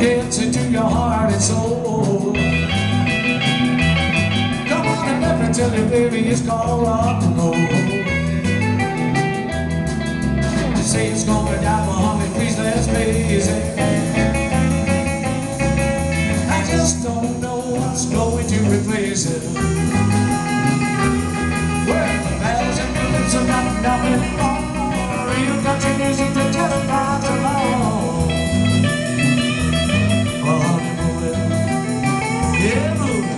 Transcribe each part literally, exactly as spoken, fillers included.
gets into your heart and soul. Come on and let me tell you, baby, it's called rock and roll. You say it's gonna die, but honey, please let's face it. I just don't know what's going to replace it. Well, the bells and ribbons are not nothing more. Real country music that just rides along. Oh, honey, moving, yeah, moving.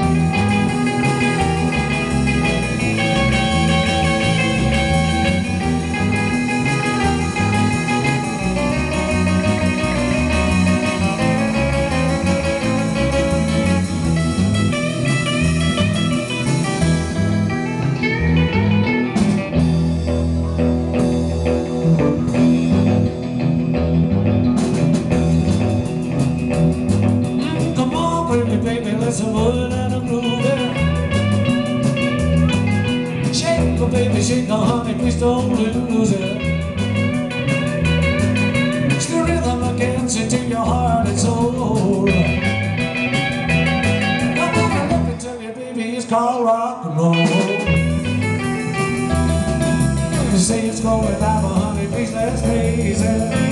Baby, let's move it and a groove it. Shake, oh baby, shake, oh honey, please don't lose it. It's the rhythm that gets into your heart and soul. Come on, let me tell you, baby, it's called rock and roll. You say it's going down, but honey, please let's face it.